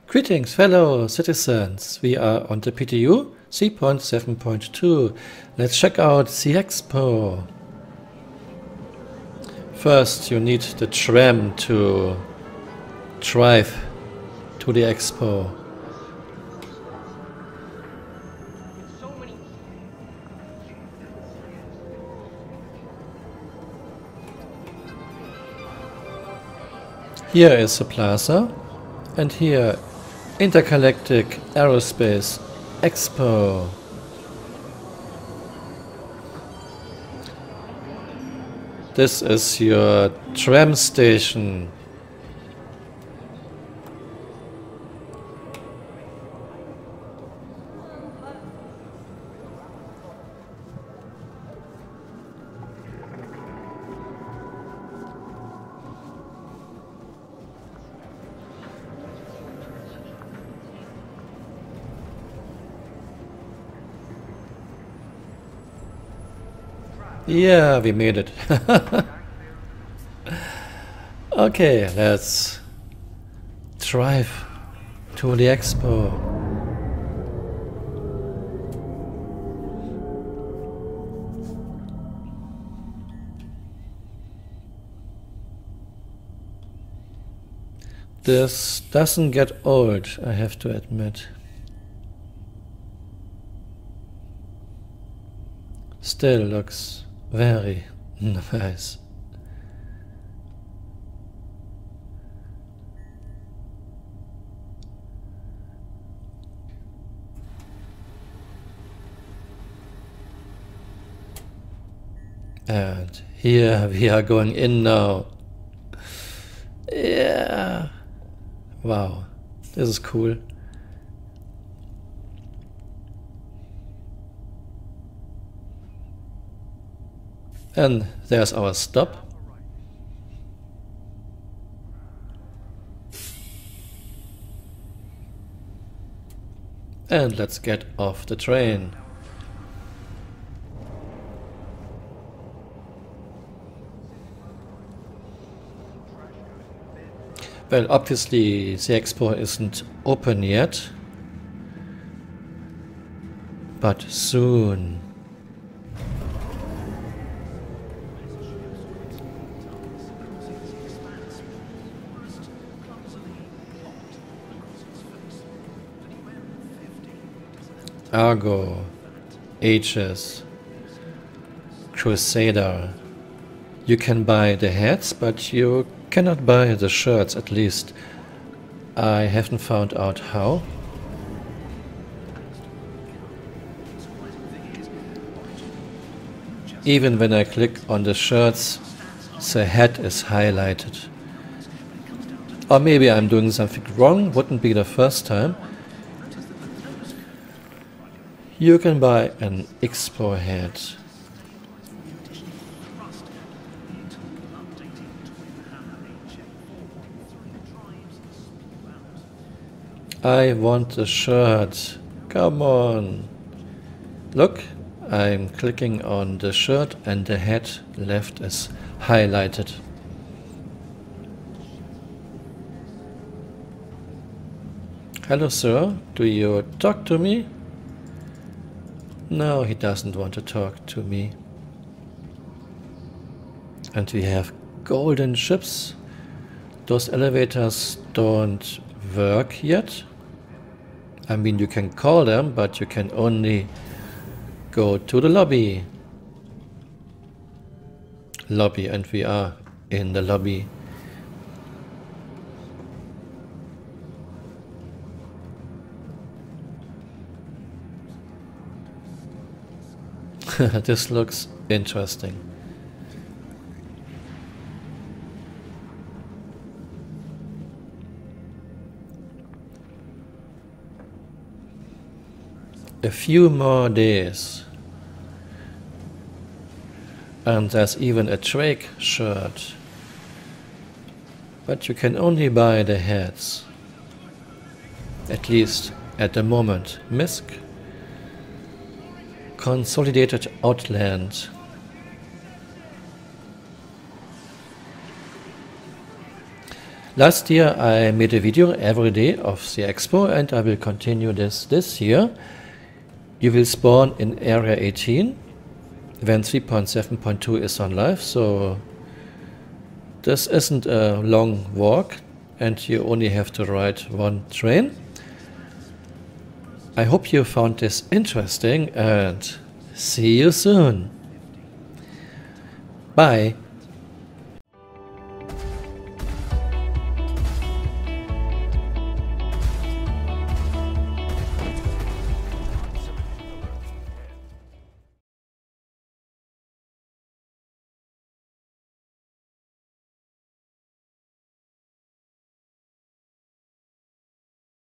Greetings, fellow citizens. We are on the PTU 3.7.2. Let's check out the expo. First, you need the tram to drive to the expo. Here is the plaza, and here Intergalactic Aerospace Expo. This is your tram station. Yeah, we made it. Okay, let's drive to the expo. This doesn't get old, I have to admit. Still looks very nice. And here we are going in now. Yeah. Wow, this is cool. And there's our stop. And let's get off the train. Well, obviously the expo isn't open yet, but soon. Argo, Aegis, Crusader. You can buy the hats, but you cannot buy the shirts, at least. I haven't found out how. Even when I click on the shirts, the hat is highlighted. Or maybe I'm doing something wrong, wouldn't be the first time. You can buy an Expo hat. I want a shirt. Come on. Look, I'm clicking on the shirt and the hat left is highlighted. Hello, sir. Do you talk to me? No, he doesn't want to talk to me. And we have golden ships. Those elevators don't work yet. I mean, you can call them, but you can only go to the lobby. Lobby, and we are in the lobby. This looks interesting. A few more days. And there's even a Drake shirt. But you can only buy the hats. At least at the moment. Misk. Consolidated Outland. Last year I made a video every day of the expo, and I will continue this year. You will spawn in area 18 when 3.7.2 is on live, so this isn't a long walk and you only have to ride one train. I hope you found this interesting and see you soon. Bye.